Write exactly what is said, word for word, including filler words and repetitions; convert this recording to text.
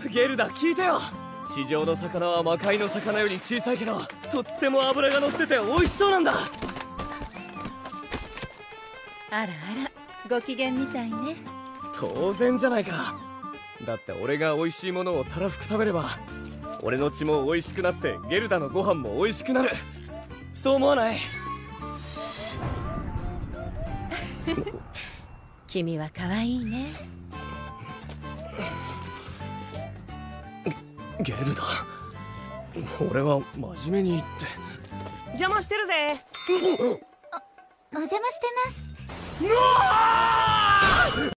ゲルダ、聞いてよ。地上の魚は魔界の魚より小さいけど、とっても脂が乗ってて美味しそうなんだ。 あらあら、ご機嫌みたいね。 当然じゃないか。だって俺が美味しいものをたらふく食べれば、俺の血も美味しくなってゲルダのご飯も美味しくなる。そう思わない？ 君は可愛いね。 ゲルダ、俺は真面目に言って。邪魔してるぜ。 お邪魔してます。 うわー！